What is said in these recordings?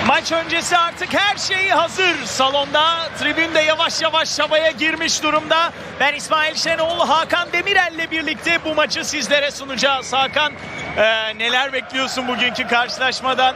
Maç öncesi artık her şey hazır. Salonda, tribünde yavaş yavaş havaya girmiş durumda. Ben İsmail Şenol, Hakan Demirel'le birlikte bu maçı sizlere sunacağız. Hakan, neler bekliyorsun bugünkü karşılaşmadan?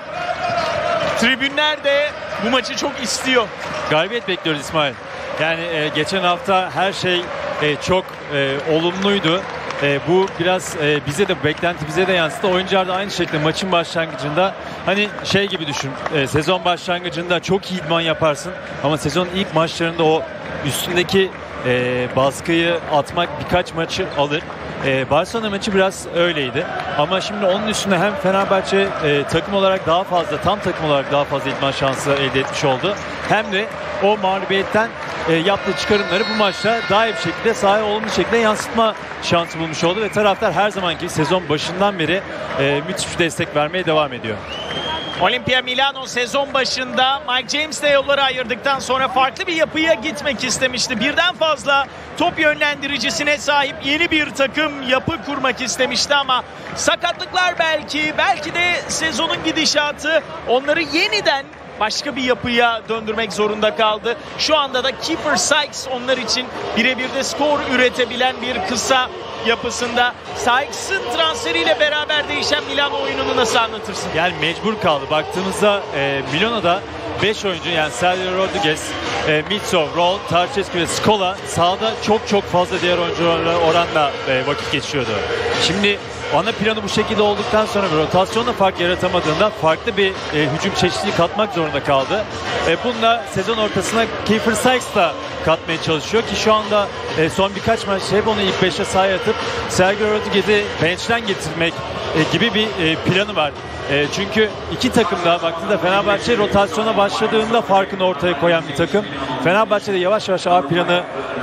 Tribünler de bu maçı çok istiyor. Galibiyet bekliyoruz İsmail. Yani geçen hafta her şey çok olumluydu. Bu biraz bize de, beklenti bize de yansıdı. Oyuncular da aynı şekilde maçın başlangıcında hani şey gibi düşün. Sezon başlangıcında çok iyi idman yaparsın ama sezonun ilk maçlarında o üstündeki baskıyı atmak birkaç maçı alır. Barcelona maçı biraz öyleydi. Ama şimdi onun üstüne hem Fenerbahçe takım olarak daha fazla, tam takım olarak daha fazla idman şansı elde etmiş oldu. Hem de o mağlubiyetten yaptığı çıkarımları bu maçta daha iyi bir şekilde, sahaya olumlu şekilde yansıtma şansı bulmuş oldu. Ve taraftar her zamanki sezon başından beri müthiş bir destek vermeye devam ediyor. Olimpia Milano sezon başında Mike James'le yolları ayırdıktan sonra farklı bir yapıya gitmek istemişti. Birden fazla top yönlendiricisine sahip yeni bir takım yapı kurmak istemişti ama sakatlıklar belki de sezonun gidişatı onları yeniden başka bir yapıya döndürmek zorunda kaldı. Şu anda da Kiefer Sykes onlar için birebir de skor üretebilen bir kısa yapısında. Sykes'ın transferiyle beraber değişen Milano oyununu nasıl anlatırsın? Yani mecbur kaldı. Baktığımızda Milano'da 5 oyuncu, yani Sergio Rodriguez, Mitsov, Roll, Tarçescu ve Scola sahada çok fazla diğer oyuncularla oranla vakit geçiyordu. Şimdi ana planı bu şekilde olduktan sonra bir rotasyonla fark yaratamadığında farklı bir hücum çeşitliliği katmak zorunda kaldı. Bununla sezon ortasına Kiefer Sykes da katmaya çalışıyor ki şu anda son birkaç maç hep onu ilk 5'e sahaya atıp Sergio Rodriguez'i bench'ten getirmek gibi bir planı var. Çünkü iki takım da baktığında Fenerbahçe rotasyona başladığında farkını ortaya koyan bir takım. Fenerbahçe'de yavaş yavaş A planı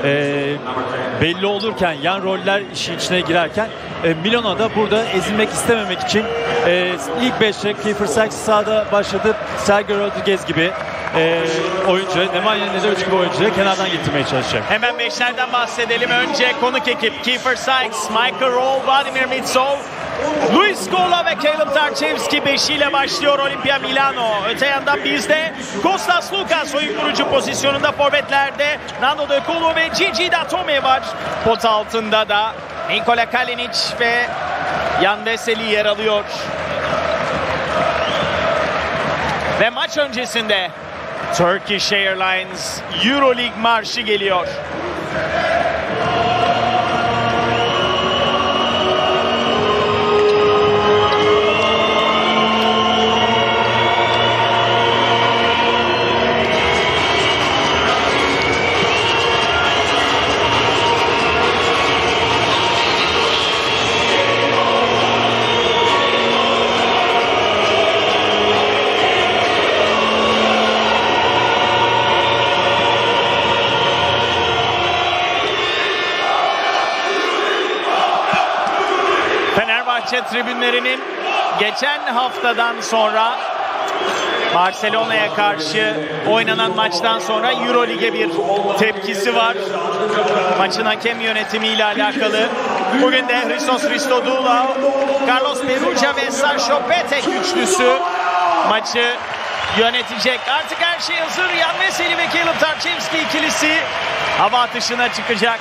belli olurken, yan roller işin içine girerken Milano'da burada ezilmek istememek için ilk 5'e Kiefer Sykes sahada başladı. Sergio Rodriguez gibi oyuncu, Nemanja Nedovic gibi oyuncuları kenardan getirmeye çalışacak. Hemen 5'lerden bahsedelim. Önce konuk ekip Kiefer Sykes, Michael Roll, Vladimir Mitsov, Luis Scola ve Caleb Tarçevski 5'iyle başlıyor Olimpia Milano. Öte yandan bizde Kostas Lukas oyun kurucu pozisyonunda, forvetlerde Nando De Colo ve Gigi Datome var. Pot altında da Nikola Kalinic ve Jan Veseli yer alıyor. Ve maç öncesinde Turkish Airlines Euroleague marşı geliyor. Tribünlerinin geçen haftadan sonra Barcelona'ya karşı oynanan maçtan sonra Euroleague'e bir tepkisi var. Maçın hakem yönetimiyle alakalı. Bugün de Christos Christodoulou, Carlos Perugia ve Sasho Petek üçlüsü maçı yönetecek. Artık her şey hazır. Jan Veseli ve Caleb Tarçevski ikilisi hava atışına çıkacak.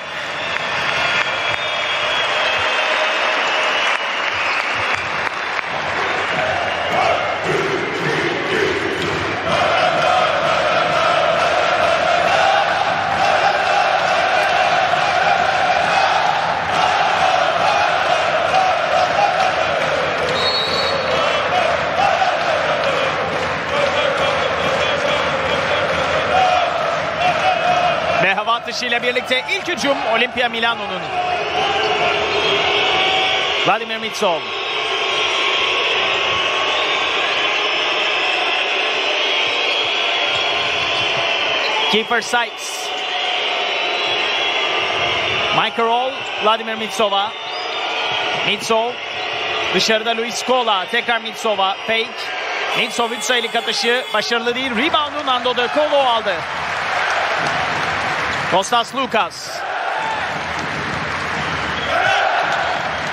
Atışıyla birlikte ilk hücum Olimpia Milano'nun. Vladimir Mitsov. Kiefer Sykes. Michael Roll, Vladimir Mitsov'a. Mitsov. Dışarıda Luis Scola. Tekrar Mitsov'a. Fake. Mitsov 3 sayılık atışı başarılı değil. Rebound'u Nando De Colo aldı. Kostas Lukas.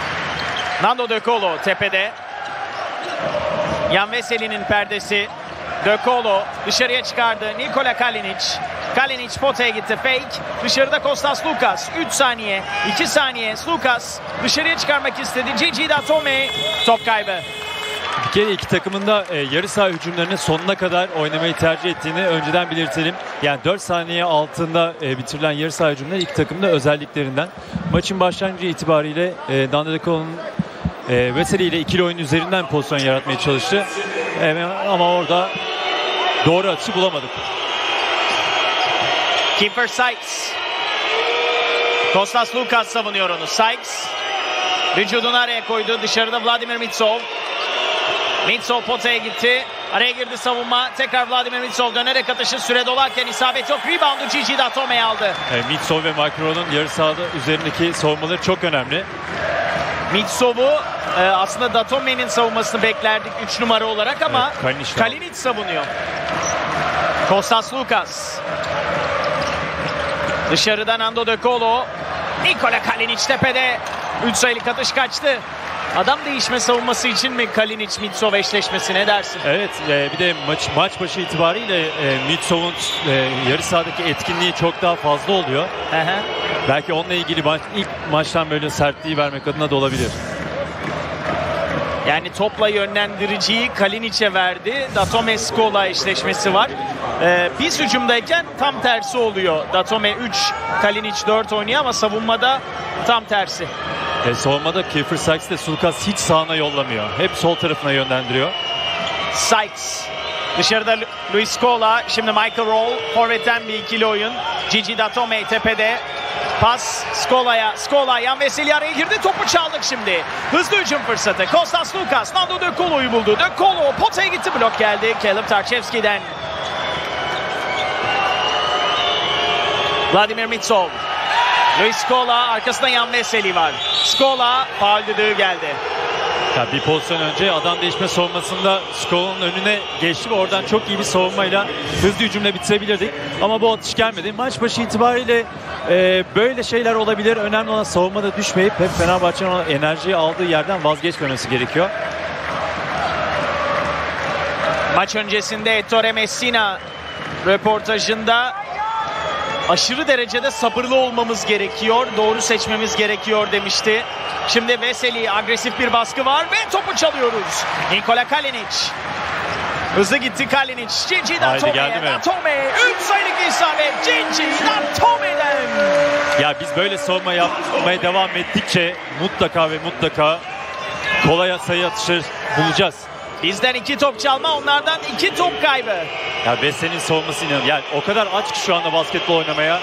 Nando De Colo tepede. Jan Veseli'nin perdesi. De Colo dışarıya çıkardı. Nikola Kalinic. Kalinic potaya gitti. Fake. Dışarıda Kostas Lukas. 3 saniye. 2 saniye. Lukas dışarıya çıkarmak istedi. Gigi Datome. Top kaybı. Bir kere iki takımın da yarı saha hücumlarını sonuna kadar oynamayı tercih ettiğini önceden belirtelim. Yani 4 saniye altında bitirilen yarı saha hücumları iki takımın da özelliklerinden. Maçın başlangıcı itibariyle Nando De Colo'nun Veseli ile ikili oyun üzerinden pozisyon yaratmaya çalıştı. Ama orada doğru atışı bulamadık. Kiefer Sykes. Kostas Lukas savunuyor onu. Sykes vücudunu araya koydu. Dışarıda Vladimir Mitsov. Mitsov potaya gitti. Araya girdi savunma. Tekrar Vladimir Mitsov dönerek atışı, süre dolarken isabet yok. Reboundu Gigi Datome'ye aldı. Mitsov ve Macron'un yarı sahada üzerindeki savunmaları çok önemli. Mitsov'u aslında Datome'nin savunmasını beklerdik 3 numara olarak ama evet, Kalinic savunuyor. Kostas Lukas. Dışarıdan Nando De Colo. Nikola Kalinic tepede. 3 sayılık atış kaçtı. Adam değişme savunması için mi Kalinic-Mitsov eşleşmesi, ne dersin? Evet, bir de maç başı itibariyle Mitsov'un yarı sahadaki etkinliği çok daha fazla oluyor. Belki onunla ilgili ilk maçtan böyle sertliği vermek adına da olabilir. Yani topla yönlendiriciyi Kalinic'e verdi. Datome Scola eşleşmesi var. Biz hücumdayken tam tersi oluyor. Datome 3, Kalinic 4 oynuyor ama savunmada tam tersi. Savunmada Kiefer Sykes de Lukas hiç sağına yollamıyor. Hep sol tarafına yönlendiriyor. Sykes. Dışarıda Luis Scola. Şimdi Michael Roll. Forvet'ten bir ikili oyun. Gigi Datome tepede. Pas Scola'ya. Scola yan Veseli araya girdi. Topu çaldık şimdi. Hızlı hücum fırsatı. Kostas Lukas. Nando De Colo'yu buldu. De Colo potaya gitti. Blok geldi. Caleb Tarchevski'den. Vladimir Mitsov. Luis Scola, arkasında Yan Veseli var. Scola faul düdüğü geldi. Ya bir pozisyon önce adam değişme savunmasında Scola'nın önüne geçti ve oradan çok iyi bir savunmayla hızlı hücumla bitirebilirdik. Ama bu atış gelmedi. Maç başı itibariyle böyle şeyler olabilir. Önemli olan savunmada düşmeyip hep Fenerbahçe'nin o enerjiyi aldığı yerden vazgeçmemesi gerekiyor. Maç öncesinde Ettore Messina röportajında aşırı derecede sabırlı olmamız gerekiyor, doğru seçmemiz gerekiyor demişti. Şimdi Veseli, agresif bir baskı var ve topu çalıyoruz. Nikola Kalinic. Hızlı gitti Kalinic. Gigi Datome'ye. Datome 3 sayılık isabet. Gigi Datome'den. Ya biz böyle savunma yapmaya devam ettikçe mutlaka ve mutlaka kolay sayı atışları bulacağız. Bizden 2 top çalma, onlardan 2 top kaybı. Ya Veseli'nin savunması inanılmaz. Yani o kadar aç ki şu anda basketbol oynamaya.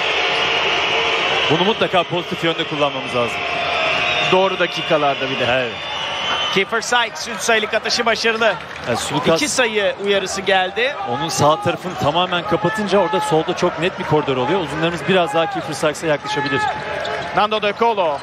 Bunu mutlaka pozitif yönde kullanmamız lazım. Doğru dakikalarda bir de. Evet. Kiefer Sykes 3 sayılık atışı başarılı. Yani 2 sayı uyarısı geldi. Onun sağ tarafını tamamen kapatınca orada solda çok net bir koridor oluyor. Uzunlarımız biraz daha Kiefer Sykes'a yaklaşabilir. Nando De Colo.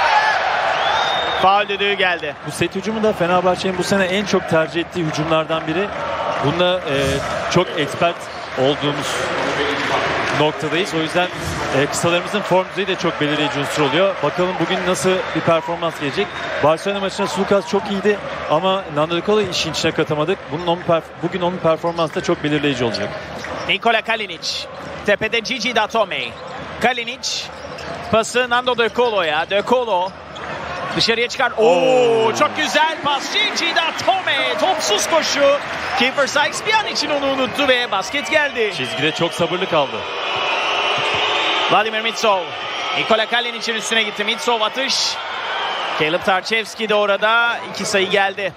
Faul düdüğü geldi. Bu set hücumu da Fenerbahçe'nin bu sene en çok tercih ettiği hücumlardan biri. Bunda çok expert olduğumuz noktadayız. O yüzden kısalarımızın form düzeyi de çok belirleyici unsur oluyor. Bakalım bugün nasıl bir performans gelecek. Barcelona maçında Lukas çok iyiydi ama Nando De Colo'yu işin içine katamadık. Bugün onun performansı da çok belirleyici olacak. Nikola Kalinic. Tepede Gigi Datome. Kalinic. Pası Nando De Colo'ya. De Colo. Dışarıya çıkar. Oo, çok güzel pas. Gigi Datome. Topsuz koşu. Kiefer Sykes bir an için onu unuttu ve basket geldi. Çizgide çok sabırlı kaldı. Vladimir Mitsov. Nikola Kalinic'in üstüne gitti. Mitsov atış. Caleb Tarchevski de orada. 2 sayı geldi.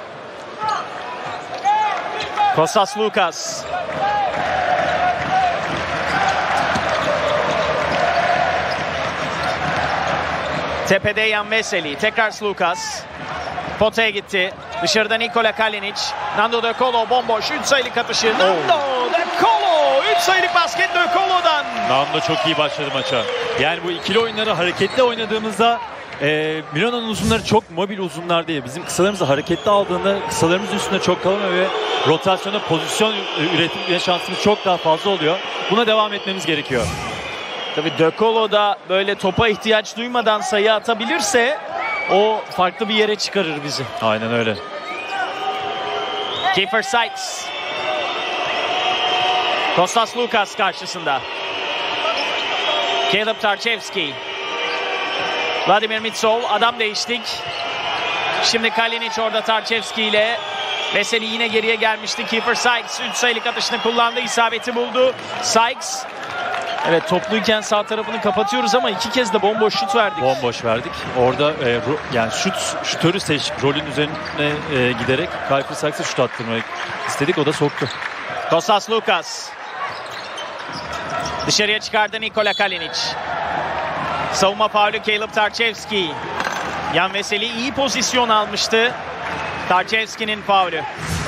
Kostas Lukas. Tepede Yan Veseli. Tekrar Lukas. Potaya gitti. Dışarıda Nikola Kalinic. Nando De Colo bomboş. 3 sayılık atışı. Nando De Colo. 3 sayılık basket De Colo'dan. Nando çok iyi başladı maça. Yani bu ikili oyunları hareketli oynadığımızda Milano'nun uzunları çok mobil uzunlar değil. Bizim kısalarımızı hareketli aldığında kısalarımızın üstünde çok kalamıyor ve rotasyonda pozisyon üretme şansımız çok daha fazla oluyor. Buna devam etmemiz gerekiyor. Tabii De Colo da böyle topa ihtiyaç duymadan sayı atabilirse o farklı bir yere çıkarır bizi. Aynen öyle. Kiefer Sykes. Kostas Lukas karşısında. Caleb Tarchevski. Vladimir Mitsov, adam değiştik. Şimdi Kalinic orada Tarchevski ile. Veseli yine geriye gelmişti. Kiefer Sykes 3 sayılık atışını kullandı. İsabeti buldu. Sykes. Evet, topluyken sağ tarafını kapatıyoruz ama 2 kez de bomboş şut verdik. Bomboş verdik. Orada yani şutörü seçtik. Rolün üzerine giderek Kiefer Sykes'e şut attırmayı istedik. O da soktu. Kostas Lukas. Dışarıya çıkardı Nikola Kalinic. Savunma faulü Caleb Tarchevski. Jan Veseli iyi pozisyon almıştı. Tarchevski'nin faulü.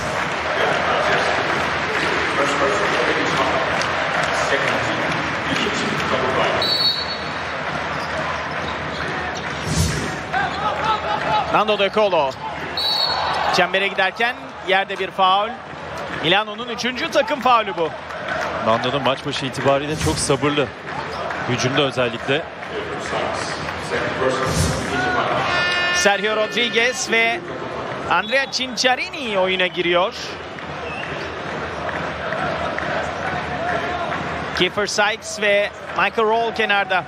Nando De Colo. Çembere giderken yerde bir faul. Milano'nun 3. takım faulü bu. Nando'nun maç başı itibariyle çok sabırlı. Hücumda özellikle. Sergio Rodriguez ve Andrea Cinciarini oyuna giriyor. Kiefer Sykes ve Michael Roll kenarda.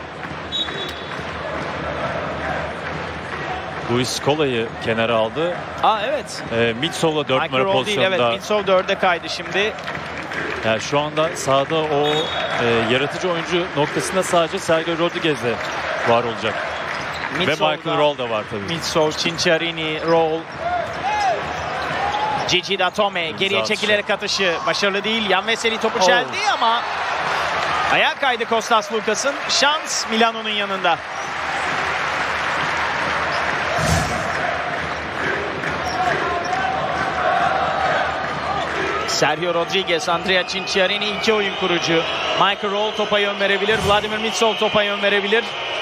Luis Scola'yı kenara aldı. Evet. Mitsov'la 4 numara pozisyonda. Değil, evet. Mitsov 4'e kaydı şimdi. Yani şu anda sahada o yaratıcı oyuncu noktasında sadece Sergio Rodriguez'de var olacak. Mitsov'da, ve Michael Roll da var tabii. Mitsov, Cinciarini, Roll. Gigi Datome geriye çekilerek atışı başarılı değil. Jan Veseli topu çeldi ama ayağa kaydı Kostas Lukas'ın. Şans Milano'nun yanında. Sergio Rodriguez, Andrea Cinciarini 2 oyun kurucu. Michael Roll topa yön verebilir. Vladimir Mitsov topa yön verebilir.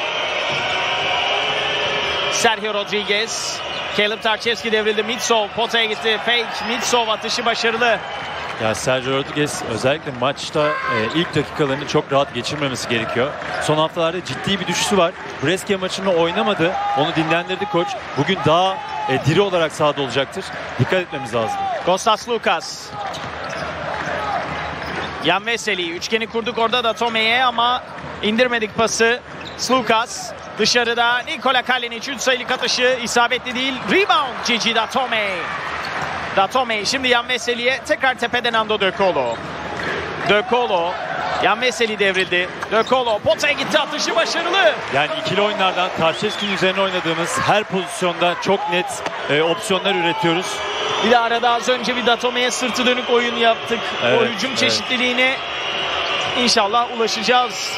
Sergio Rodriguez. Caleb Tarchevski devrildi. Mitsov potaya gitti. Fake. Mitsov atışı başarılı. Ya Sergio Rodriguez özellikle maçta ilk dakikalarını çok rahat geçirmemesi gerekiyor. Son haftalarda ciddi bir düşüşü var. Brescia maçını oynamadı. Onu dinlendirdi koç. Bugün daha diri olarak sahada olacaktır. Dikkat etmemiz lazım. Kostas Lukas. Jan Veseli. Üçgeni kurduk orada da Tome'ye ama indirmedik pası. Lukas. Dışarıda Nikola Kalinic 3 sayılık atışı isabetli değil. Rebound Gigi Datome. Datome şimdi Jan Veseli'ye tekrar tepeden Nando De Colo. De Colo. Jan Veseli devrildi. De Colo potaya gitti, atışı başarılı. Yani ikili oyunlardan Tarchevski'nin üzerine oynadığımız her pozisyonda çok net opsiyonlar üretiyoruz. Bir de arada az önce bir Datome'ye sırtı dönük oyun yaptık. Evet, o hücum çeşitliliğine inşallah ulaşacağız.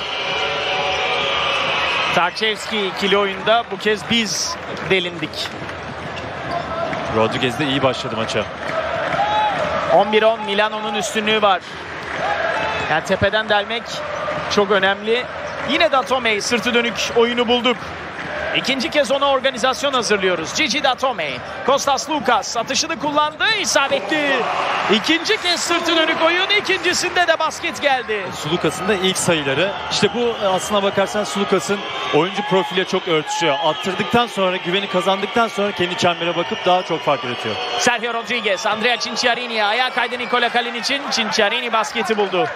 Tarchevski ikili oyunda bu kez biz delindik. Rodriguez de iyi başladı maça. 11-10 Milano'nun üstünlüğü var. Yani tepeden delmek çok önemli. Yine Datome sırtı dönük oyunu bulduk. İkinci kez ona organizasyon hazırlıyoruz. Gigi Datome. Kostas Lukas atışını kullandı. İsabetli. İkinci kez sırtı dönük oyun. İkincisinde de basket geldi. Sulukas'ın da ilk sayıları. İşte bu aslına bakarsan Sulukas'ın oyuncu profiliyle çok örtüşüyor. Attırdıktan sonra, güveni kazandıktan sonra kendi çembere bakıp daha çok fark yaratıyor. Sergio Rodriguez, Andrea Cinciarini'ye ayağa kaydı Nikola Kalinic'in. Cinciarini basketi buldu.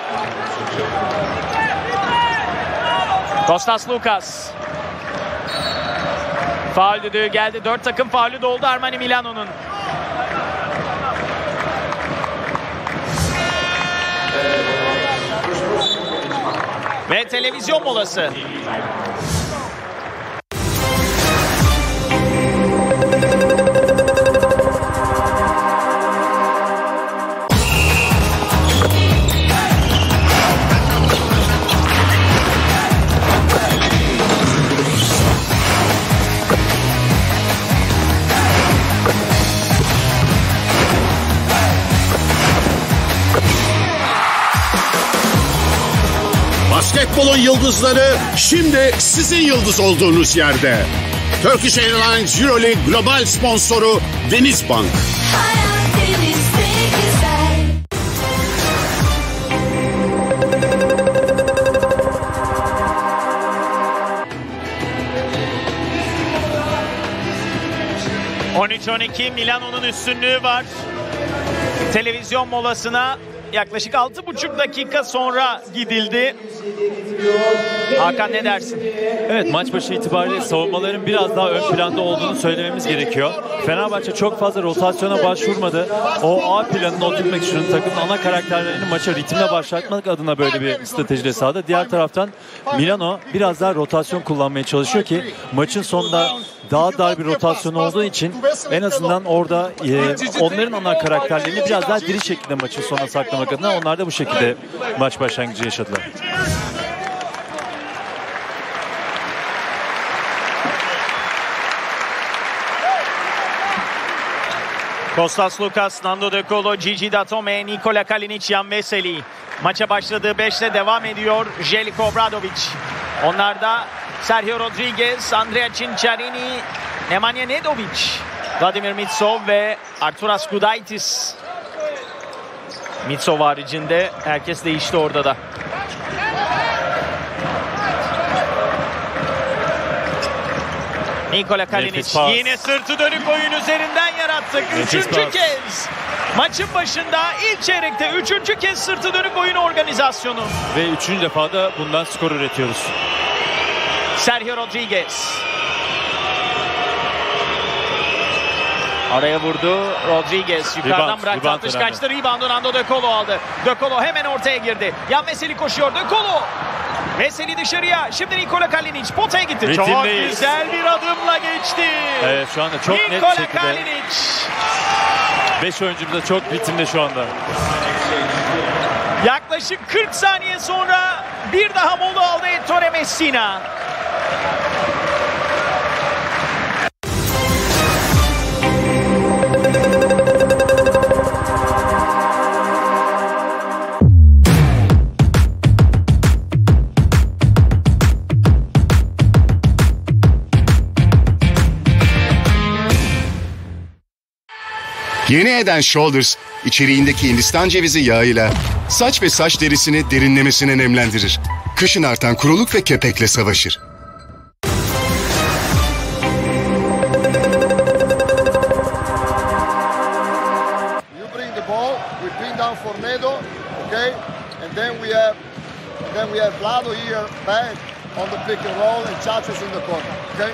Kostas Lukas. Faul düdüğü geldi. 4 takım faulü doldu Armani Milano'nun. Ve televizyon molası. Basketbolun yıldızları şimdi sizin yıldız olduğunuz yerde. Turkish Airlines Euroleague global sponsoru Denizbank. Hayat denizde güzel. ...13-12 Milano'nun üstünlüğü var. Televizyon molasına yaklaşık 6,5 dakika sonra gidildi. Hakan ne dersin? Evet, maç başı itibariyle savunmaların biraz daha ön planda olduğunu söylememiz gerekiyor. Fenerbahçe çok fazla rotasyona başvurmadı. O A planını oturtmak için takımın ana karakterlerini maça ritimle başlatmak adına böyle bir stratejiyle sahada. Diğer taraftan Milano biraz daha rotasyon kullanmaya çalışıyor ki maçın sonunda daha dar bir rotasyon olduğu için en azından orada onların ana karakterlerini biraz daha diri şekilde maçın sonuna saklamak adına onlar da bu şekilde maç başlangıcı yaşadılar. Kostas Lukas, Nando De Colo, Gigi Datome, Nikola Kalinic, Jan Veseli. Maça başladığı 5'te devam ediyor Željko Obradović. Onlarda Sergio Rodriguez, Andrea Cinciarini, Nemanja Nedović, Vladimir Mitsov ve Arturas Gudaitis. Mitsov haricinde herkes değişti orada da. Nikola Kalinic yine sırtı dönük oyun üzerinden yarattık. Üçüncü kez maçın başında ilk çeyrekte üçüncü kez sırtı dönük oyun organizasyonu. Ve üçüncü defa da bundan skor üretiyoruz. Sergio Rodriguez. Araya vurdu Rodriguez. Yukarıdan bıraktı. Atış kaçtı. Rebound'u Nando De Colo aldı. De Colo hemen ortaya girdi. Jan Veseli koşuyor. De Colo. Veseli dışarıya. Şimdi Nikola Kalinic potaya gitti. Çok güzel bir adımla geçti. Evet, şu anda çok net Nikola şekilde. Kalinic. 5 oyuncumuz da çok ritimde şu anda. Yaklaşık 40 saniye sonra bir daha mola aldı Ettore Messina. Yeni Head and Shoulders, içeriğindeki Hindistan cevizi yağıyla saç ve saç derisini derinlemesine nemlendirir. Kışın artan kuruluk ve kepekle savaşır. You bring the ball, we pin down Fornedo, okay? And then we have Vlado here back on the pick and roll and Chachos in the corner, okay?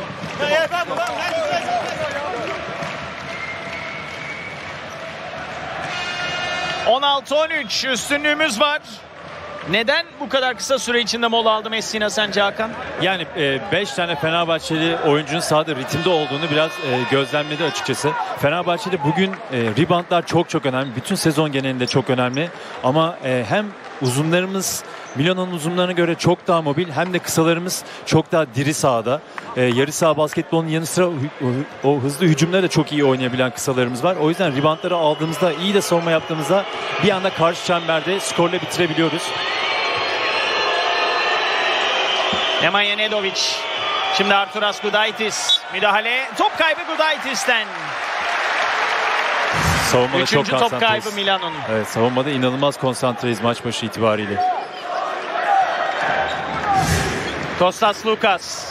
16-13 üstünlüğümüz var. Neden bu kadar kısa süre içinde mola aldı Messina sence Hakan? Yani 5 tane Fenerbahçeli oyuncunun sahada ritimde olduğunu biraz gözlemledi açıkçası. Fenerbahçe'de bugün reboundlar çok önemli. Bütün sezon genelinde çok önemli. Ama hem uzunlarımız Milano'nun uzunlarına göre çok daha mobil hem de kısalarımız çok daha diri sahada. Yarı saha basketbolunun yanı sıra o hızlı hücumları da çok iyi oynayabilen kısalarımız var. O yüzden reboundları aldığımızda, iyi de savunma yaptığımızda bir anda karşı çemberde skorla bitirebiliyoruz. Nemanja Nedović. Şimdi Arturas Gudaitis. Müdahale. Top kaybı Gudaitis'ten. Savunmada Üçüncü çok top kaybı Milano'nun. Evet, savunmada inanılmaz konsantreyiz maç başı itibariyle. Kostas Lukas.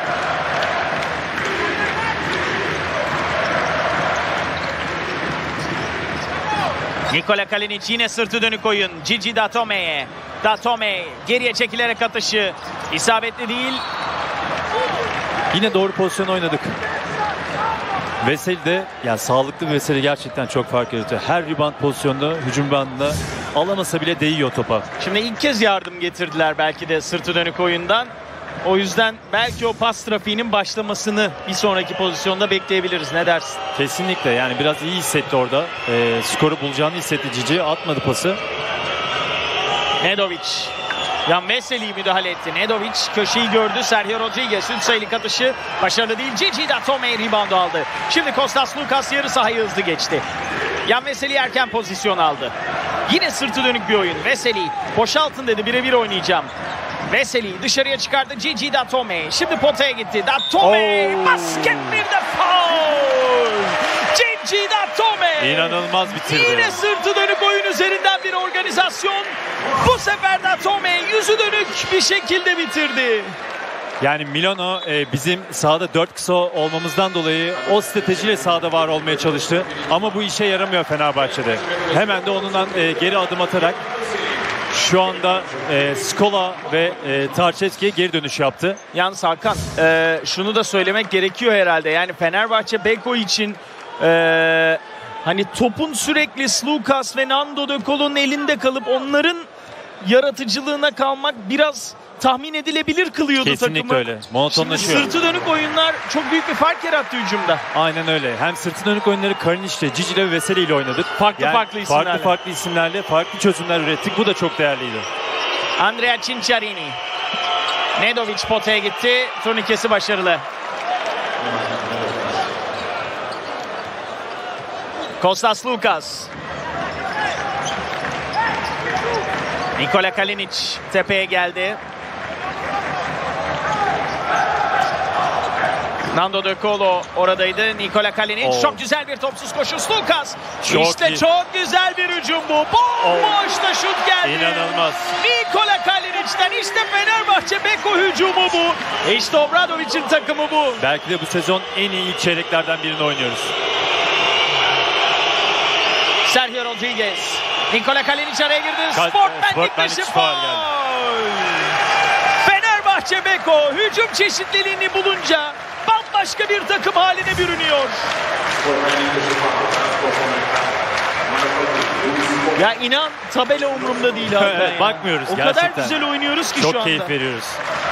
Nikola Kalinic yine sırtı dönük oyun. Gigi Datome'ye. Datome geriye çekilerek atışı. İsabetli değil. Yine doğru pozisyon oynadık. Veseli de, yani sağlıklı bir Veseli gerçekten çok fark yaratıyor. Her rebound pozisyonda, hücum bandında alamasa bile değiyor topa. Şimdi ilk kez yardım getirdiler belki de sırtı dönük oyundan. O yüzden belki o pas trafiğinin başlamasını bir sonraki pozisyonda bekleyebiliriz. Ne dersin? Kesinlikle, yani biraz iyi hissetti orada. Skoru bulacağını hissetti Cici. Atmadı pası. Nedović. Jan Veseli müdahale etti. Nedović köşeyi gördü. Sergio Rodriguez 3 sayılık atışı başarılı değil. Gigi Datome reboundu aldı. Şimdi Kostas Lukas yarı sahayı hızlı geçti. Jan Veseli erken pozisyon aldı. Yine sırtı dönük bir oyun. Veseli boşaltın dedi, birebir oynayacağım. Veseli dışarıya çıkardı. Gigi Datome. Şimdi potaya gitti. Datome. Basket, bir de foul. Gigi Datome. İnanılmaz bitirdi. Yine sırtı dönük oyun üzerinden bir organizasyon. Bu sefer Datome yüzü dönük bir şekilde bitirdi. Yani Milano bizim sahada 4 kısa olmamızdan dolayı o stratejiyle sahada var olmaya çalıştı. Ama bu işe yaramıyor Fenerbahçe'de. Hemen de onundan geri adım atarak şu anda Scola ve Tarçevski'ye geri dönüş yaptı. Yalnız Hakan şunu da söylemek gerekiyor herhalde. Yani Fenerbahçe Beko için hani topun sürekli Sloukas ve Nando De Colo'nun elinde kalıp onların yaratıcılığına kalmak biraz tahmin edilebilir kılıyordu Kesinlikle takımı. öyle. Monotonlaşıyor. Şimdi sırtı dönük oyunlar çok büyük bir fark yarattı hücumda. Aynen öyle. Hem sırtı dönük oyunları Kalinic'le, Cici'le ve Veseli ile oynadık. Farklı isimlerle. Farklı isimlerle farklı çözümler ürettik. Bu da çok değerliydi. Andrea Cinciarini. Nedovic potaya gitti. Turnikesi başarılı. Kostas Lukas. Nikola Kalinic tepeye geldi. Nando De Colo oradaydı. Nikola Kalinic çok güzel bir topsuz koşu. Lukas. İşte iyi. çok güzel bir hücum bu. Bomboş da şut geldi. İnanılmaz. Nikola Kalinic'ten işte Fenerbahçe Beko hücumu bu. İşte Obradovic'in takımı bu. Belki de bu sezon en iyi ilk çeyreklerden birini oynuyoruz. Sergio Rodriguez. Nikola Kalinic araya girdi. Sportmenlik dışı faul. Fenerbahçe Beko hücum çeşitliliğini bulunca bambaşka bir takım haline bürünüyor. Ya inan tabela umurumda değil abi. Evet, bakmıyoruz o gerçekten. kadar güzel oynuyoruz ki şu anda. Çok keyif veriyoruz.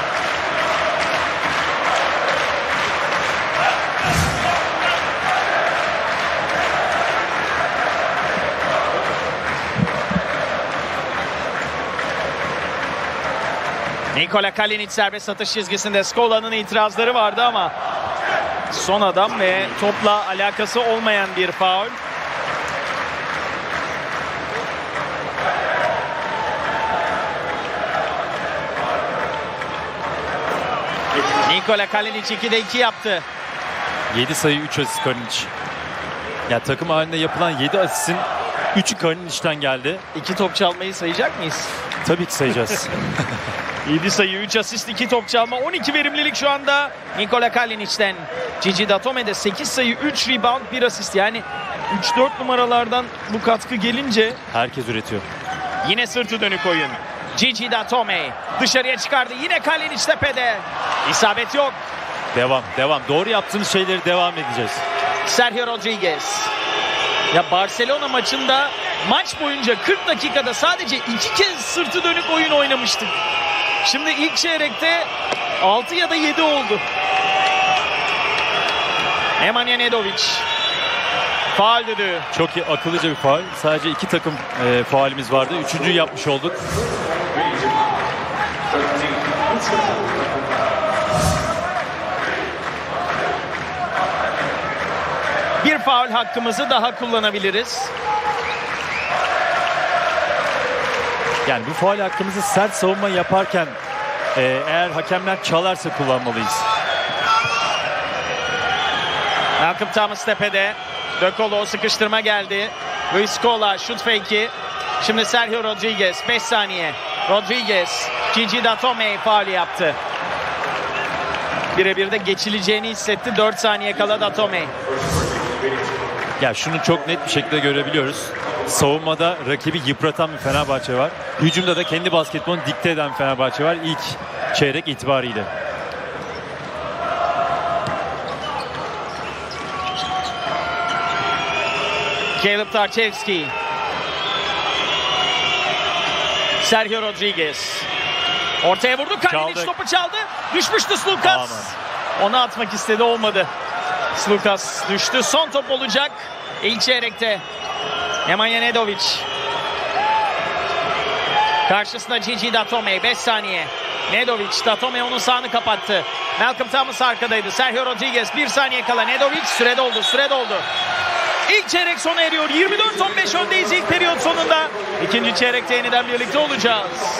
Nikola Kalinic serbest atış çizgisinde. Scola'nın itirazları vardı ama son adam ve topla alakası olmayan bir faul. Nikola Kalinic 2'de 2 yaptı. 7 sayı 3 asist Kalinic. Ya takım halinde yapılan 7 asistin 3'ü Kalinic'ten geldi. 2 top çalmayı sayacak mıyız? Tabii ki sayacağız. 7 sayı 3 asist 2 top çalma 12 verimlilik şu anda Nikola Kalinic'ten. Gigi Datome'de 8 sayı 3 rebound 1 asist, yani 3-4 numaralardan bu katkı gelince Herkes üretiyor. yine sırtı dönük oyun. Gigi Datome dışarıya çıkardı, yine Kalinic tepede, isabet yok. Devam. Doğru yaptığımız şeyleri devam edeceğiz. Sergio Rodriguez. Ya Barcelona maçında maç boyunca 40 dakikada sadece 2 kez sırtı dönük oyun oynamıştık. Şimdi ilk çeyrekte 6 ya da 7 oldu. Nemanja Nedovic. Faul düdüğü. Çok iyi, akıllıca bir faul. Sadece 2 takım faulümüz vardı. 3.'ü yapmış olduk. Bir faul hakkımızı daha kullanabiliriz. Yani bu faul hakkımızı sert savunma yaparken eğer hakemler çalarsa kullanmalıyız. Malcolm Thomas tepede. De Colo sıkıştırma geldi. Luis Scola şut fake'i. Şimdi Sergio Rodriguez 5 saniye. Rodriguez Gigi Datome faul yaptı. Birebir de geçileceğini hissetti. 4 saniye kala Datome. Ya şunu çok net bir şekilde görebiliyoruz. Savunmada rakibi yıpratan bir Fenerbahçe var. Hücumda da kendi basketbolunu dikte eden bir Fenerbahçe var ilk çeyrek itibariyle. Caleb Tarçevski. Sergio Rodriguez. Ortaya vurdu. Kalinic Çaldı. topu çaldı. Düşmüştü Slukas. Onu atmak istedi, olmadı. Slukas düştü. Son top olacak ilk çeyrekte. Nemanja Nedovic. Karşısında Gigi Datome. 5 saniye. Nedovic. Datome onun sağını kapattı. Malcolm Thomas arkadaydı. Sergio Rodriguez 1 saniye kala. Nedovic süre doldu. İlk çeyrek sona eriyor. 24-15 öndeyiz ilk periyot sonunda. İkinci çeyrekte yeniden birlikte olacağız.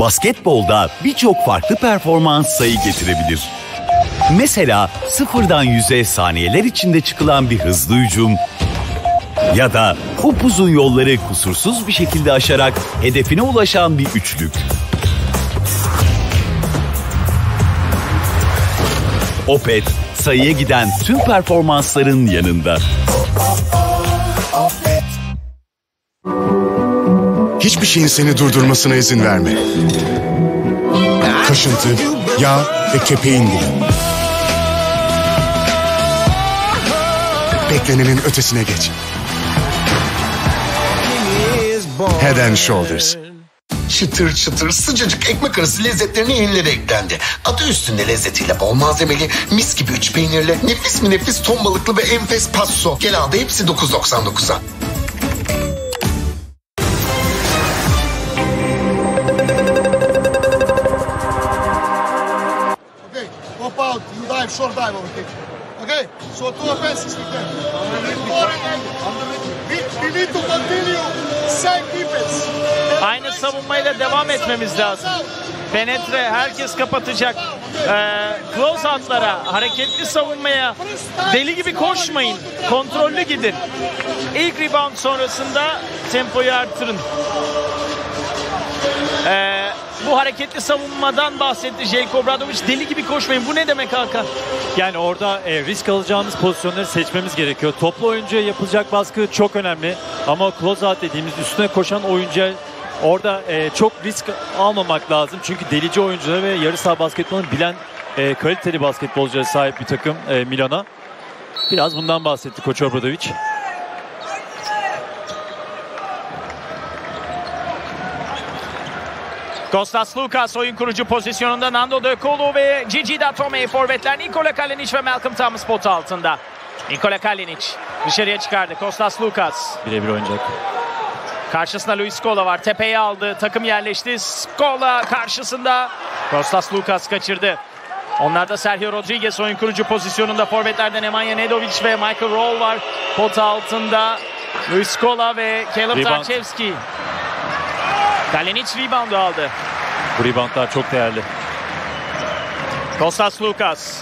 basketbolda birçok farklı performans sayı getirebilir. Mesela 0'dan 100'e saniyeler içinde çıkılan bir hızlı hücum ya da upuzun yolları kusursuz bir şekilde aşarak hedefine ulaşan bir üçlük. Opet, sayıya giden tüm performansların yanında. Hiçbir şeyin seni durdurmasına izin verme. Kaşıntı, yağ ve kepeğin bile. Beklenenin ötesine geç. Head and Shoulders. Çıtır çıtır sıcacık ekmek arası lezzetlerine yenileri eklendi. Adı üstünde lezzetiyle bol malzemeli, mis gibi 3 peynirli, nefis mi nefis ton balıklı ve enfes passo. Gel aldı hepsi 9.99'a. Okay, pop out, you dive, short dive over here. Okay, so 2 offenses with them. We need to continue same defense. Aynı savunmayla devam etmemiz lazım. Penetre, herkes kapatacak. Close out'lara, hareketli savunmaya deli gibi koşmayın. Kontrollü gidin. İlk rebound sonrasında tempoyu artırın. Bu hareketli savunmadan bahsetti Željko Obradović. Deli gibi koşmayın. Bu ne demek Hakan? Yani orada risk alacağımız pozisyonları seçmemiz gerekiyor. Toplu oyuncuya yapılacak baskı çok önemli. Ama close out dediğimiz üstüne koşan oyuncuya orada çok risk almamak lazım. Çünkü delici oyuncuları ve yarı saha basketbolunu bilen kaliteli basketbolculara sahip bir takım Milano. Biraz bundan bahsetti Koç Obradović. Kostas Lukas oyun kurucu pozisyonunda. Nando De Colo ve Gigi Datome forvetler. Nikola Kalinic ve Malcolm Thomas pot altında. Nikola Kalinic dışarıya çıkardı. Kostas Lukas. Birebir oynayacak. Karşısında Luis Scola var. Tepeye aldı. Takım yerleşti. Scola karşısında. Kostas Lukas kaçırdı. Onlarda Sergio Rodriguez oyun kurucu pozisyonunda. Forvetlerden Nemanja Nedović ve Michael Roll var. Pot altında Luis Scola ve Caleb Tarčevski. Kalinic reboundu aldı. Bu reboundlar çok değerli. Kostas Lukas.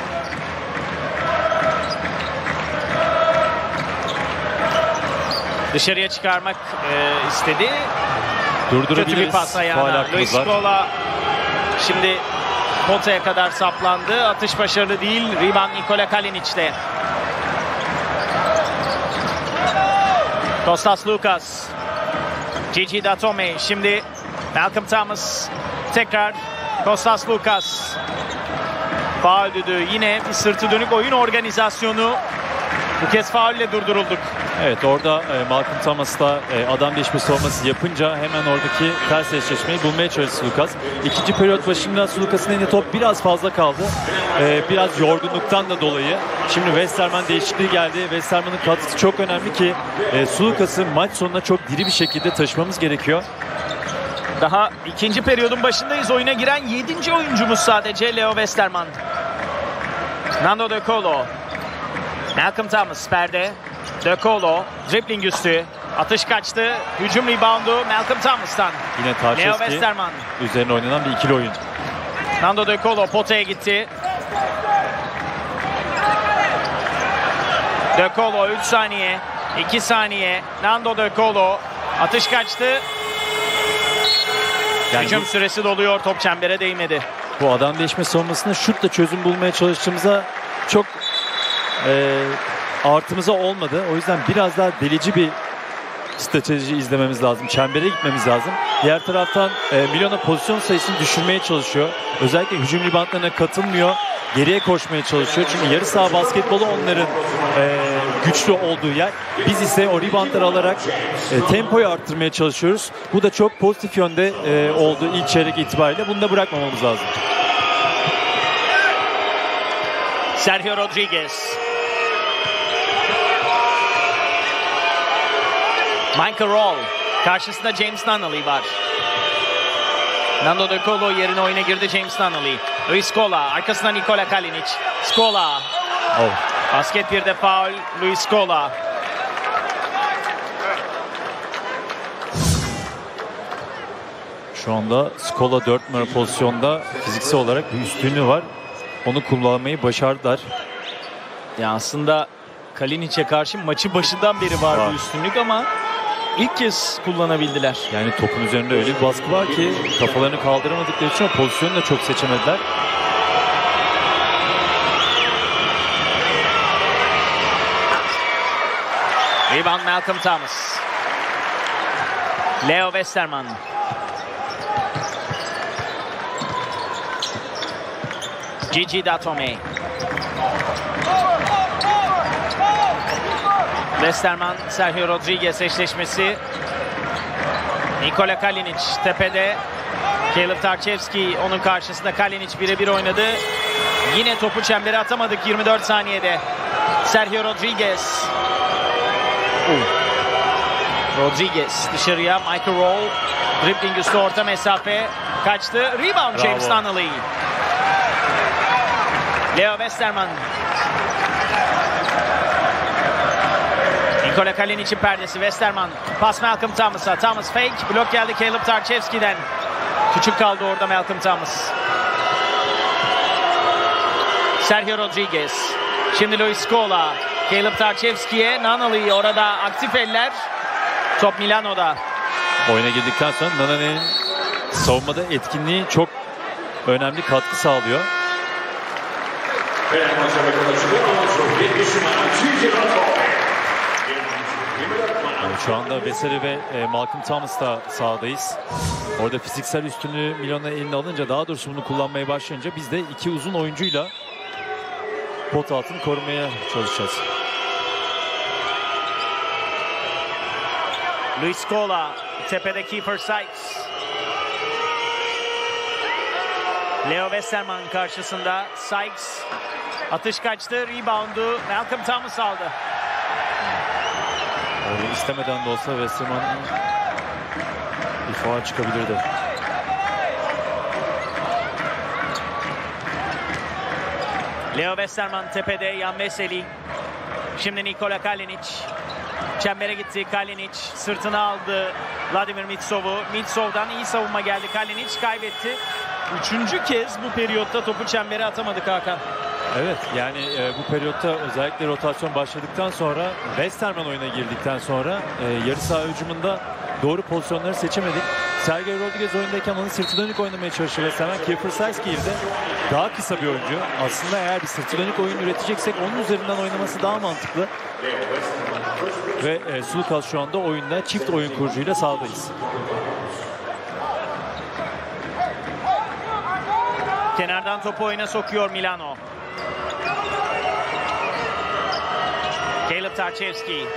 Dışarıya çıkarmak istedi. Durdurabiliriz. Kötü bir pas ayağına. Luis Scola şimdi potaya kadar saplandı. Atış başarılı değil. Rebound Nikola Kalinic'te. Kostas Lukas. Gigi Datome. Şimdi Malcolm Thomas. Tekrar Kostas Lukas. Faul düdüğü. Yine bir sırtı dönük oyun organizasyonu. Bu kez faulle durdurulduk. Evet, orada Malcolm Thomas'la adam değişmesi olması yapınca hemen oradaki ters eşleşmeyi bulmaya çalıştı Lukas. İkinci periyot başında Lucas'ın elinde top biraz fazla kaldı. Biraz yorgunluktan da dolayı. Şimdi Westerman değişikliği geldi. Westerman'ın katkısı çok önemli ki Lucas'ı maç sonuna çok diri bir şekilde taşımamız gerekiyor. Daha ikinci periyodun başındayız. Oyuna giren 7. oyuncumuz sadece Leo Westerman. Nando De Colo. Malcolm Thomas perde. De Colo dribbling üstü. Atış kaçtı. Hücum reboundu Malcolm Thomas'tan. Yine Leo Tarčevski Westerman. üzerine oynanan bir ikili oyun. Nando De Colo potaya gitti. De Colo 3 saniye. 2 saniye. Nando De Colo. Atış kaçtı. Yani hücum süresi doluyor. Top çembere değmedi. Bu adam değişme savunmasında şutla çözüm bulmaya çalıştığımızda çok artımıza olmadı. O yüzden biraz daha delici bir strateji izlememiz lazım. Çembere gitmemiz lazım. Diğer taraftan Milano pozisyon sayısını düşürmeye çalışıyor. Özellikle hücum reboundlarına katılmıyor. Geriye koşmaya çalışıyor. Çünkü yarı saha basketbolu onların güçlü olduğu yer. Biz ise o reboundları alarak tempoyu arttırmaya çalışıyoruz. Bu da çok pozitif yönde oldu ilk çeyrek itibariyle. Bunu da bırakmamamız lazım. Sergio Rodriguez. Michael Roll. Karşısında James Nunnally var. Nando De Colo yerine oyuna girdi James Nunnally. Luis Scola. Arkasında Nikola Kalinic. Scola. Basket bir de faul. Luis Scola. Şu anda Scola 4 numara pozisyonda fiziksel olarak bir üstünlüğü var. Onu kullanmayı başardılar. Ya aslında Kalinic'e karşı maçı başından beri var bu üstünlük ama ilk kez kullanabildiler. Yani topun üzerinde öyle bir baskı var ki kafalarını kaldıramadıkları için pozisyonu da çok seçemediler. Rebound Malcolm Thomas. Leo Westerman. Gigi Datome. Westerman, Sergio Rodriguez eşleşmesi. Nikola Kalinic tepede. Caleb Tarchevski onun karşısında. Kalinic birebir oynadı. Yine topu çembere atamadık 24 saniyede. Sergio Rodriguez. Rodriguez dışarıya. Michael Roll. Dribbling üstü orta mesafe. Kaçtı. Rebound James Donnelly. Leo Westerman. Nikola Kalinic'in perdesi. Westerman. Pas Malcolm Thomas'a. Thomas fake. Blok geldi Caleb Tarchevski'den. Küçük kaldı orada Malcolm Thomas. Sergio Rodriguez. Şimdi Luis Scola. Caleb Tarchevski'ye. Nunnally orada aktif eller. Top Milano'da. Oyuna girdikten sonra Nunnally'nin savunmada etkinliği çok önemli katkı sağlıyor. Şu anda Veseli ve Malcolm Thomas da sahadayız. Orada fiziksel üstünlüğü Milano eline alınca, daha doğrusu bunu kullanmaya başlayınca biz de iki uzun oyuncuyla pot altını korumaya çalışacağız. Luis Scola tepede Kiefer Sykes. Leo Westerman karşısında. Sykes atış kaçtı. Reboundu Malcolm Thomas aldı. Orada istemeden de olsa Westerman'ın bir faul çıkabilirdi. Leo Westerman tepede. Jan Veseli. Şimdi Nikola Kalinic. Çembere gitti Kalinic. Sırtına aldı Vladimir Mitsov'u. Mitsov'dan iyi savunma geldi. Kalinic kaybetti. Üçüncü kez bu periyotta topu çembere atamadık Hakan. Evet, yani bu periyotta özellikle rotasyon başladıktan sonra, Westerman oyuna girdikten sonra yarı saha hücumunda doğru pozisyonları seçemedik. Sergio Rodriguez oyundayken onun sırtı dönük oynamaya çalışıyor Westerman. Kiefer Sykes girdi. Daha kısa bir oyuncu. Aslında eğer bir sırtı dönük oyun üreteceksek onun üzerinden oynaması daha mantıklı. Ve Sulukas şu anda oyunda çift oyun kurucuyla sahadayız. Kenardan topu oyuna sokuyor Milano. Caleb Tarchevski.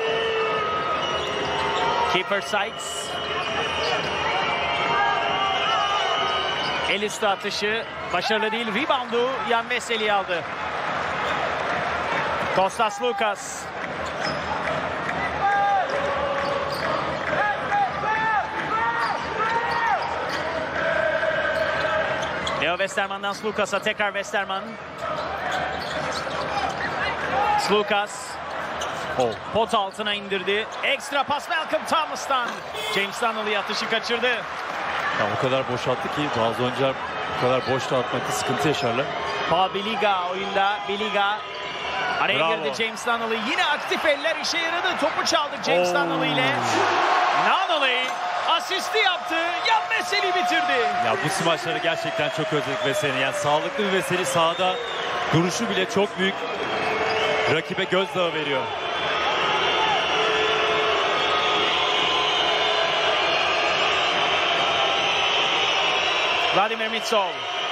Kiefer Sykes. El üstü atışı başarılı değil. Reboundu Jan Veseli aldı. Kostas Lukas. Leo Westerman'dan Slukas'a, tekrar Westerman. Slukas pot altına indirdi. Ekstra pas Malcolm Thomas'tan. James Donnelly atışı kaçırdı. Ya o kadar boşalttı ki bazı oyuncular bu kadar boşta atmakta sıkıntı yaşarlar. Paul Biliga oyunda. Biliga araya Bravo. girdi James Donnelly. Yine aktif eller işe yaradı. Topu çaldık James Donnelly ile. Donnelly asisti yaptı. Jan Veseli bitirdi. Ya bu smaçları gerçekten çok özledik Veseli. Yani sağlıklı bir Veseli sahada duruşu bile çok büyük rakibe gözdağı veriyor. Vladimir Mitsov.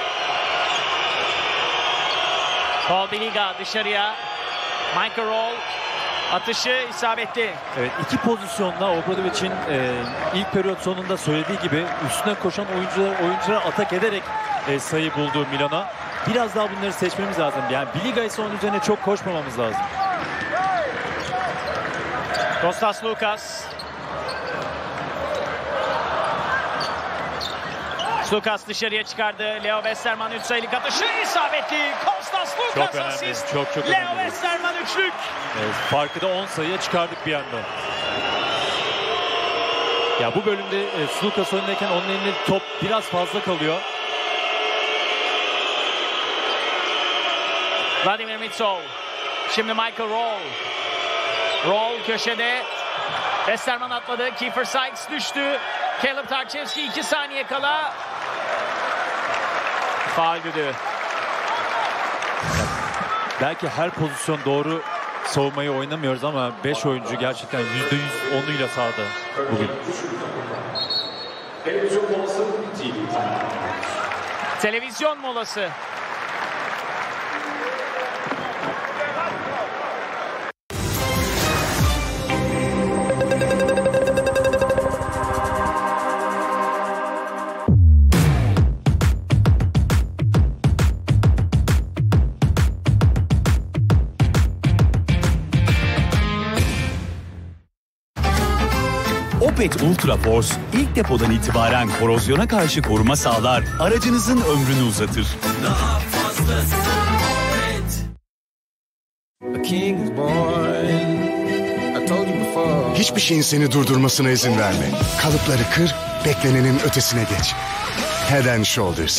Paul Biliga dışarıya. Michael Roll atışı isabetli. Evet, iki pozisyonda Obradovic'in ilk periyot sonunda söylediği gibi üstüne koşan oyuncular atak ederek sayı buldu Milana. Biraz daha bunları seçmemiz lazım. Yani Biliga ise onun üzerine çok koşmamamız lazım. Kostas Lukas. Lukas dışarıya çıkardı. Leo Westerman 3 sayılık atışı isabetli. Kostas Lukas Çok önemli. asist. Çok Leo önemli. Westerman üçlük. Farkı da 10 sayıya çıkardık bir anda. Ya bu bölümde Sloukas önündeyken onun elinde top biraz fazla kalıyor. Vladimir Mitsov. Şimdi Michael Roll. Roll köşede. Westerman atladı. Kiefer Sykes düştü. Caleb Tarchevski 2 saniye kala. Faul düdüğü. Belki her pozisyon doğru savunmayı oynamıyoruz ama 5 oyuncu gerçekten %100 onuyla sahada bugün. Televizyon molası. Opet Ultra Force ilk depodan itibaren korozyona karşı koruma sağlar, aracınızın ömrünü uzatır. Daha fazlası Opet. A king is born. I told you before. Hiçbir şeyin seni durdurmasına izin verme. Kalıpları kır, beklenenin ötesine geç. Head and Shoulders.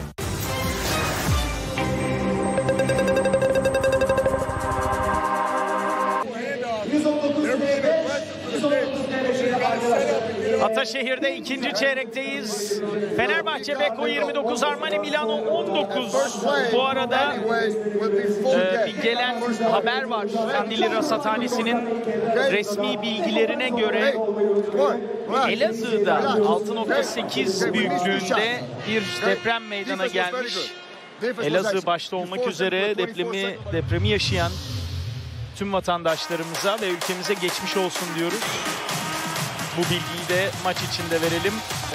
Ataşehir'de ikinci çeyrekteyiz. Fenerbahçe Beko 29, Armani Milano 19. Bu arada bir gelen haber var. Kandilli Rasathanesi'nin resmi bilgilerine göre Elazığ'da 6.8 büyüklüğünde bir deprem meydana gelmiş. Elazığ başta olmak üzere depremi yaşayan tüm vatandaşlarımıza ve ülkemize geçmiş olsun diyoruz. Bu bilgiyi de maç içinde verelim.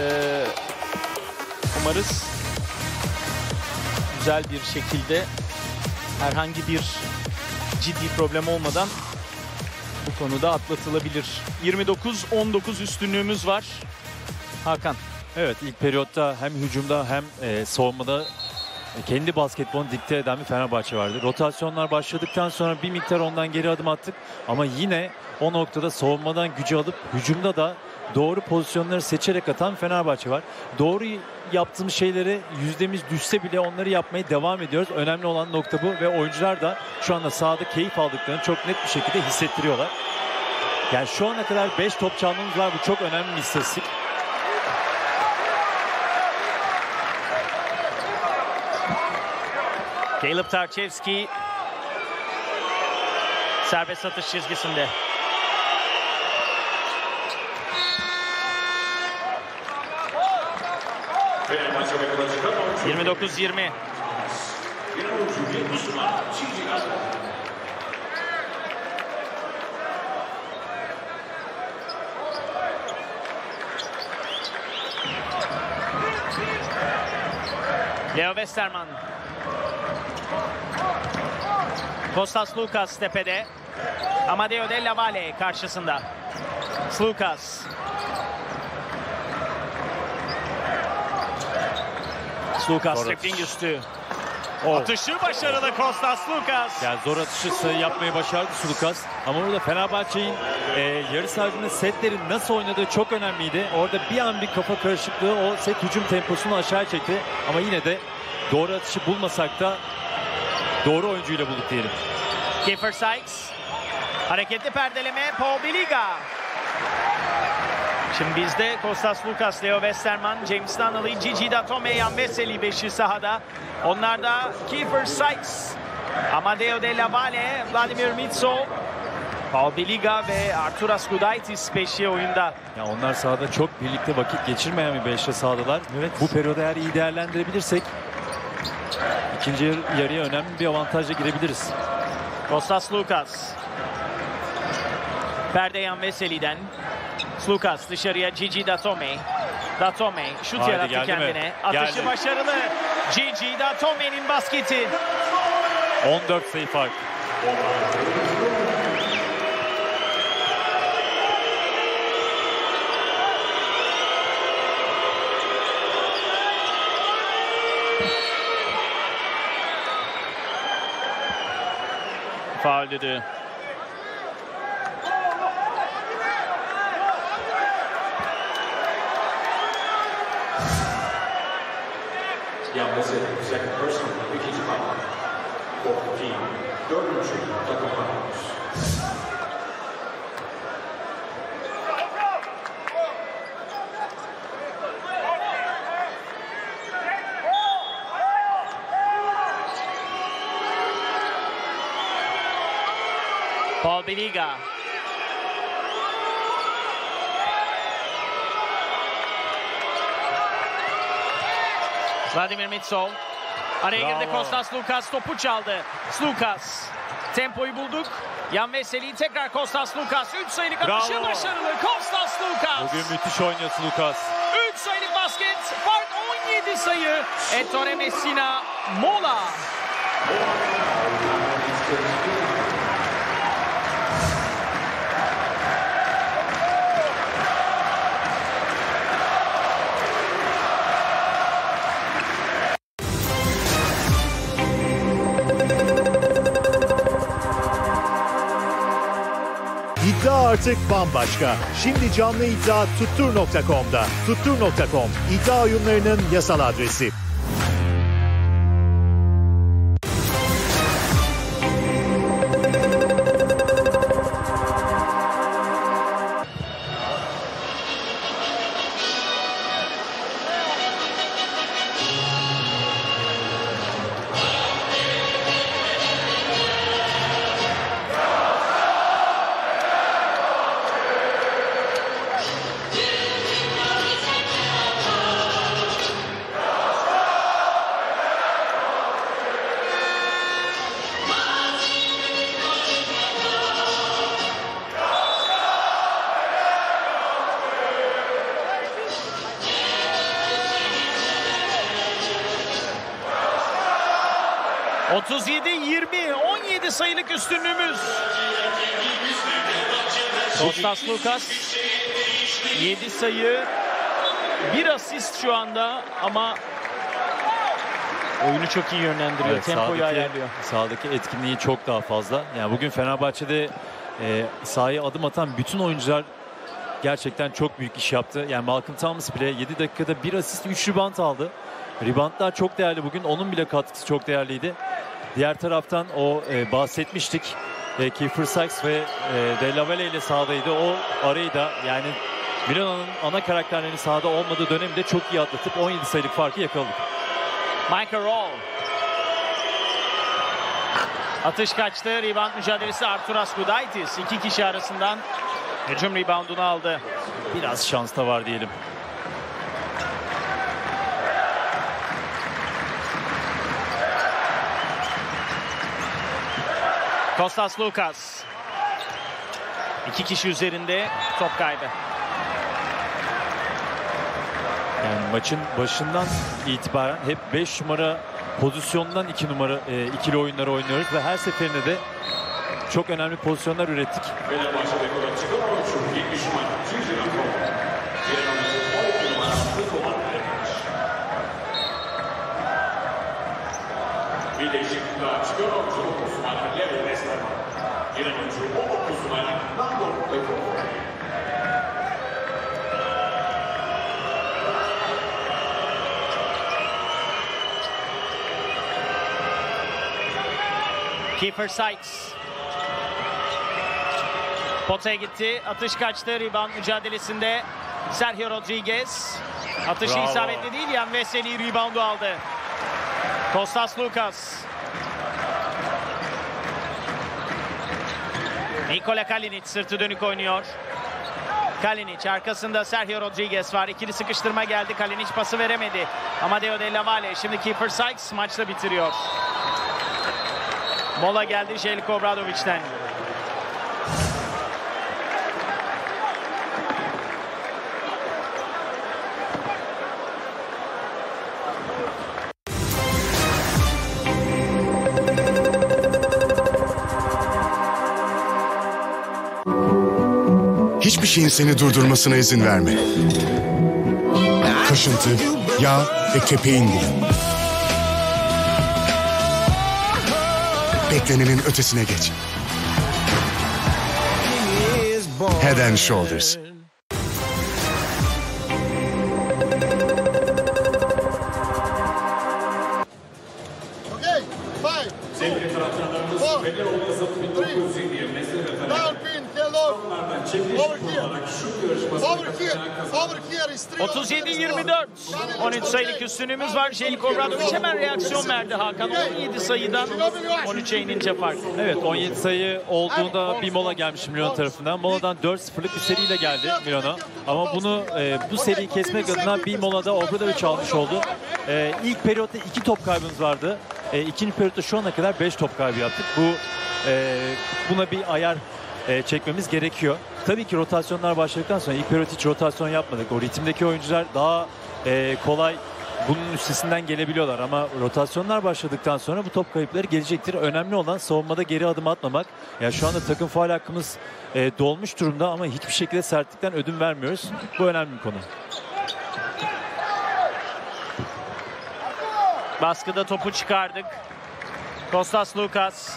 Umarız güzel bir şekilde herhangi bir ciddi problem olmadan bu konuda atlatılabilir. 29-19 üstünlüğümüz var. Hakan. Evet, ilk periyotta hem hücumda hem savunmada kendi basketbolunu dikte eden bir Fenerbahçe vardı. Rotasyonlar başladıktan sonra bir miktar ondan geri adım attık. Ama yine o noktada savunmadan gücü alıp hücumda da doğru pozisyonları seçerek atan Fenerbahçe var. Doğru yaptığımız şeyleri yüzdemiz düşse bile onları yapmaya devam ediyoruz. Önemli olan nokta bu ve oyuncular da şu anda sahada keyif aldıklarını çok net bir şekilde hissettiriyorlar. Yani şu ana kadar 5 top çalmamız var. Bu çok önemli bir istatistik. Caleb Tarchevski serbest atış çizgisinde. Fenerbahçe 29-20. Leo Westerman. Kostas Sloukas tepede. Amadeo Della Valle karşısında. Sloukas. Sloukas tripling üstü. Atışı başarılı Kostas Sloukas. Yani zor atışı sayı yapmayı başardı Sloukas. Ama burada Fenerbahçe'nin yarı sahasında setlerin nasıl oynadığı çok önemliydi. Orada bir an bir kafa karışıklığı o set hücum temposunu aşağı çekti. Ama yine de doğru atışı bulmasak da doğru oyuncuyla bulduk diyelim. Kiefer Sykes. Hareketli perdeleme Paul Biliga. Şimdi bizde Kostas Sloukas, Leo Westerman, James Donnelly, Gigi Datome, Jan Veseli beşi sahada. Onlarda Kiefer Sykes, Amadeo Della Valle, Vladimir Mitsov, Paul Biliga ve Arturas Gudaitis beşi oyunda. Ya onlar sahada çok birlikte vakit geçirmeyen bir beşli sahadalar. Evet. Bu periyoda eğer iyi değerlendirebilirsek ikinci yarıya önemli bir avantajla girebiliriz. Kostas Sloukas. Perde Jan Veseli'den. Sloukas dışarıya Gigi Datome. Datome şut Haydi, yarattı kendine. mi? Atışı Geldi. başarılı. Gigi Datome'nin basketi. 14 sayı fark. Faul düdüğü. Paul Biliga. Vladimir Mitsov. Araya girdi Kostas Lukas, topu çaldı. Lukas. Tempoyu bulduk. Jan Veseli tekrar Kostas Lukas. 3 sayılık atışı başarılı. Kostas Lukas. Bugün müthiş oynuyor Lukas. 3 sayılık basket. Fark 17 sayı. Ettore Messina mola. İddia artık bambaşka. Şimdi canlı iddia tuttur.com'da. Tuttur.com iddia oyunlarının yasal adresi. ...37-20, 17 sayılık üstünlüğümüz. Kostas Lukas 7 sayı, 1 asist şu anda ama oyunu çok iyi yönlendiriyor, evet, tempoyu ayarlıyor. Sahadaki etkinliği çok daha fazla. Yani bugün Fenerbahçe'de sahaya adım atan bütün oyuncular gerçekten çok büyük iş yaptı. Yani Malcolm Thomas bile 7 dakikada 1 asist, 3 rebound aldı. Reboundlar çok değerli bugün. Onun bile katkısı çok değerliydi. Diğer taraftan o bahsetmiştik. Kiefer Sykes ve De La Valle ile sahadaydı. O arayı da yani Milano'nun ana karakterlerinin sahada olmadığı dönemde çok iyi atlatıp 17 sayılık farkı yakaladık. Michael Roll. Atış kaçtı. Rebound mücadelesi Arturas Gudaitis. 2 kişi arasından hücum reboundunu aldı. Biraz şans da var diyelim. Kostas Lukas. 2 kişi üzerinde top kaybı. Yani maçın başından itibaren hep 5 numara pozisyondan 2 numara ikili oyunları oynuyoruz ve her seferinde de çok önemli pozisyonlar ürettik. Kiefer Sykes. Potaya gitti. Atış kaçtı. Rebound mücadelesinde Sergio Rodriguez. Atışı isabetli değil. Jan Veseli reboundu aldı. Kostas Lukas. Nikola Kalinic sırtı dönük oynuyor. Kalinic arkasında Sergio Rodriguez var. İkili sıkıştırma geldi. Kalinic pası veremedi. Amadeo De La Valle. Şimdi Kiefer Sykes maçla bitiriyor. Mola geldi Željko Obradovic'ten. Hiçbir şeyin seni durdurmasına izin verme. Kaşıntı, yağ ve kepeğin bile. Beklenenin ötesine geç. Head and Shoulders. 5, 4, 3, down pin, held off, over here, over here is 3. 37-24. 13 sayılık üstünlüğümüz var. Željko Obradović hemen reaksiyon verdi Hakan. 17 sayıdan 13'e inince fark. Evet, 17 sayı olduğunda bir mola gelmiş Milano tarafından. Moladan 4-0'lık bir seriyle geldi Milano. Ama bunu bu seriyi kesmek adına bir molada Obradović almış oldu. İlk periyotta 2 top kaybımız vardı. İkinci periyotta şu ana kadar 5 top kaybı yaptık. Buna bir ayar çekmemiz gerekiyor. Tabii ki rotasyonlar başladıktan sonra ilk periyot hiç rotasyon yapmadık. O ritimdeki oyuncular daha kolay bunun üstesinden gelebiliyorlar ama rotasyonlar başladıktan sonra bu top kayıpları gelecektir. Önemli olan savunmada geri adım atmamak. Yani şu anda takım faul hakkımız dolmuş durumda ama hiçbir şekilde sertlikten ödün vermiyoruz. Bu önemli bir konu. Baskıda topu çıkardık. Kostas Loukas.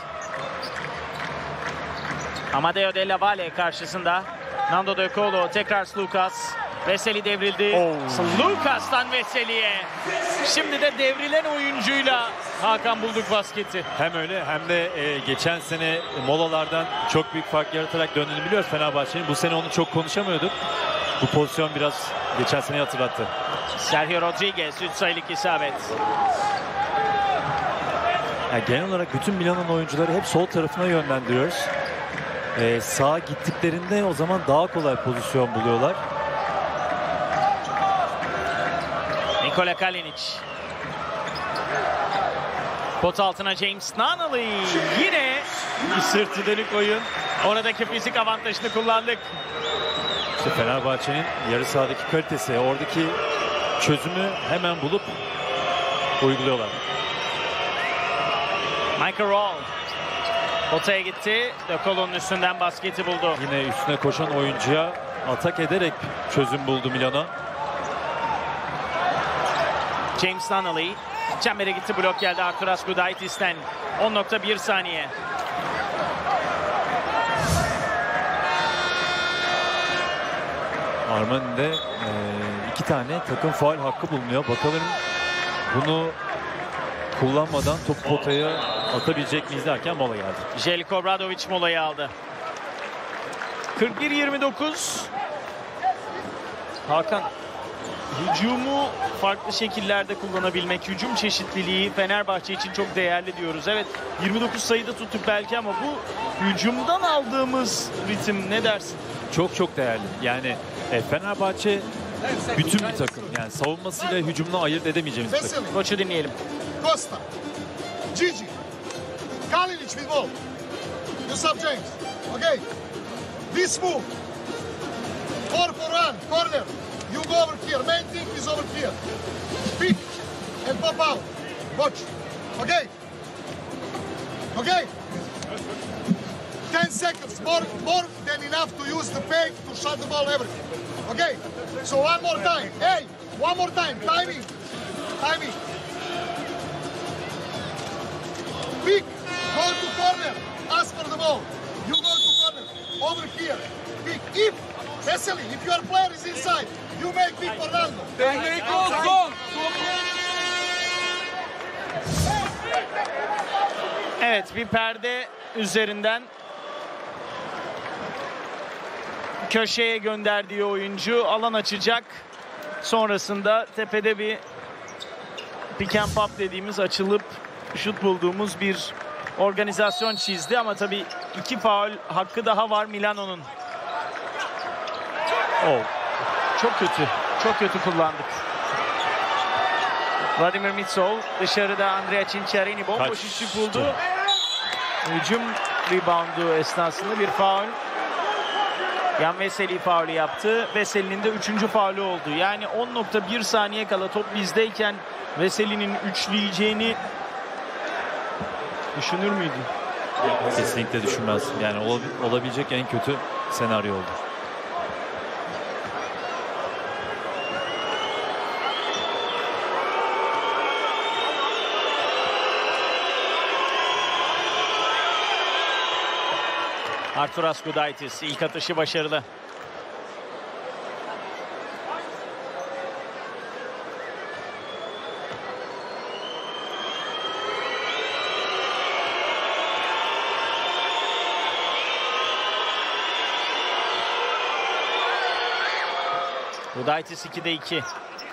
Amadeo Della Valle karşısında. Nando De Colo, tekrar Loukas. Veseli devrildi. Lukas'tan Veseli'ye. Şimdi de devrilen oyuncuyla Hakan bulduk basketi. Hem öyle hem de geçen sene molalardan çok büyük fark yaratarak döndüğünü biliyoruz Fenerbahçe'nin. Bu sene onu çok konuşamıyorduk. Bu pozisyon biraz geçen seneyi hatırlattı. Sergio Rodriguez 3 sayılık isabet. Yani genel olarak bütün Milan'ın oyuncuları hep sol tarafına yönlendiriyoruz. Sağa gittiklerinde o zaman daha kolay pozisyon buluyorlar. Nikola Kalinic. Pot altına James Nunnally. Yine bir sırtı dönük oyun. Oradaki fizik avantajını kullandık. İşte Fenerbahçe'nin yarı sahadaki kalitesi, oradaki çözümü hemen bulup uyguluyorlar. Michael Roll. Potaya gitti. De Colo'nun üstünden basketi buldu. Yine üstüne koşan oyuncuya atak ederek çözüm buldu Milano. James Nunnally. Çembere gitti, blok geldi Arturas Gudaitis'ten. 10.1 saniye. Armani'de 2 tane takım faul hakkı bulunuyor. Bakalım bunu kullanmadan top potaya atabilecek miyiz derken mola geldi. Željko Obradović molayı aldı. 41-29. Hakan, hücumu farklı şekillerde kullanabilmek, hücum çeşitliliği Fenerbahçe için çok değerli diyoruz. Evet, 29 sayıda tuttuk belki ama bu hücumdan aldığımız ritim ne dersin? Çok çok değerli. Yani Fenerbahçe bütün bir takım. Yani savunmasıyla hücumunu ayırt edemeyeceğimiz bir takım. Koçu dinleyelim. Costa, Gigi, Kalinic with ball. Yusuf James. Okay. This move. 4-for-1, corner. You go over here. Main thing is over here. Pick and pop out. Watch. Okay. Okay. 10 seconds. More than enough to use the fake to shut the ball everything. Okay. So one more time. Hey, one more time. Timing. Timing. Pick. Go to corner. Ask for the ball. You go to corner. Over here. Pick. If Veseli, if your player is inside, you make big for Nando. Evet, bir perde üzerinden köşeye gönderdiği oyuncu alan açacak. Sonrasında tepede bir pick and pop dediğimiz açılıp şut bulduğumuz bir organizasyon çizdi ama tabii 2 faul hakkı daha var Milano'nun. Çok kötü. Çok kötü kullandık. Vladimir Mitsov dışarıda, Andrea Cinciarini bomboş işi buldu. Hücum reboundu esnasında bir faul. Yan Veseli faulü yaptı. Veseli'nin de 3. faulü oldu. Yani 10.1 saniye kala top bizdeyken Veseli'nin üçleyeceğini düşünür müydü? Kesinlikle düşünmez. Yani olabilecek en kötü senaryo oldu. Arturas Gudaitis ilk atışı başarılı. Gudaitis 2'de 2.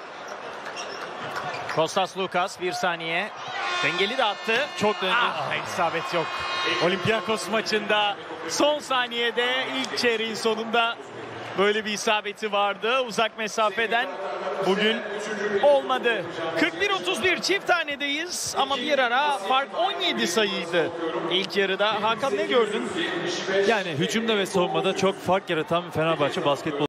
Kostas Lukas 1 saniye. Dengeli de attı. Çok dengeli. İsabet yok. Olympiakos maçında son saniyede ilk çeyreğin sonunda böyle bir isabeti vardı. Uzak mesafeden bugün olmadı. 41-31 çift tanedeyiz ama bir ara fark 17 sayıydı. İlk yarıda Hakan ne gördün? Yani hücumda ve savunmada çok fark yaratan bir Fenerbahçe basketbol